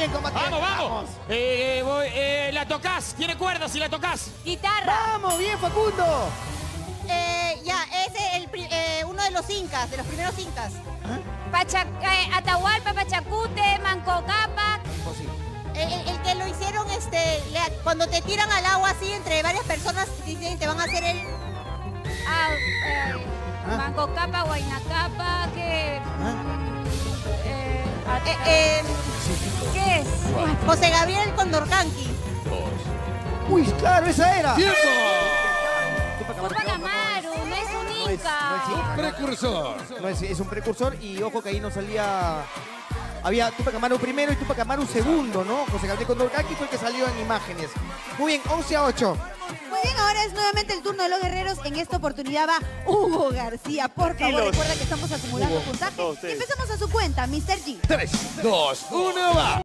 bien, combatiente. Vamos. La tocás. Tiene cuerdas y la tocás. Guitarra. Vamos, bien, Facundo. Uno de los incas, de los primeros incas. Atahualpa, Pachacute, Manco Cápac. El que lo hicieron, cuando te tiran al agua así entre varias personas, dicen, te van a hacer el... Manco Cápac, Huayna Cápac, ¿qué es? José Gabriel Condorcanqui. Uy, claro, esa era. ¡Tiempo! Tupac Amaru, no es un inca. Precursor. No, es un precursor y ojo que ahí no salía... Había Tupac Amaru primero y Tupac Amaru segundo, ¿no? José Gabriel Condorcanqui fue el que salió en imágenes. Muy bien, 11-8. Muy bien, ahora es nuevamente el turno de los guerreros. En esta oportunidad va Hugo García. Por favor, recuerda que estamos acumulando puntaje. Y empezamos a su cuenta, Mr. G. 3, 2, 1, va.